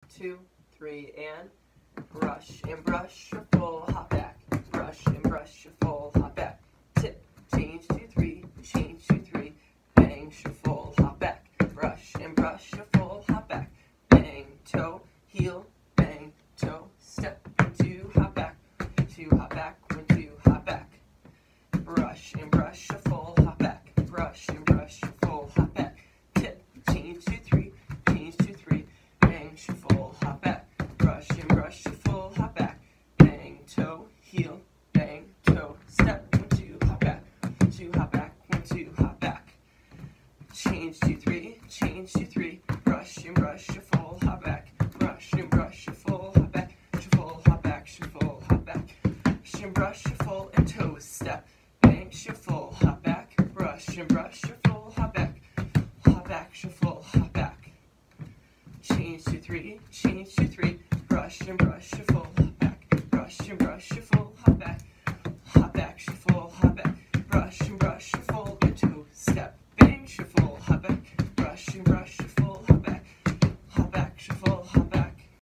2, 3, and brush and brush, shuffle, hop back. Brush and brush, shuffle, hop back. Tip, change to 3, change to 3, bang, shuffle, hop back. Brush and brush, shuffle, hop back. Bang, toe, heel, bang, toe, step, 1, 2, hop back. 2, hop back, 1, 2, hop back. Brush and brush, shuffle, hop back. Brush and brush, shuffle, hop back. Tip, change to 3, change to 3, bang, shuffle, hop back. Brush and brush, shuffle, hop back. Bang, toe, heel, bang, toe, step, 1, 2, hop back. 2, hop back, 1, 2, hop back. Change to 3, change to 3, brush and brush, shuffle, hop back. Brush and brush, shuffle, hop back. Shuffle, hop back, shuffle, hop back. Brush and brush, shuffle, and toe, step. Bang, shuffle, hop back. Brush and brush, shuffle, hop back. Hop back, shuffle, hop back. Change to 3, brush and brush, shuffle.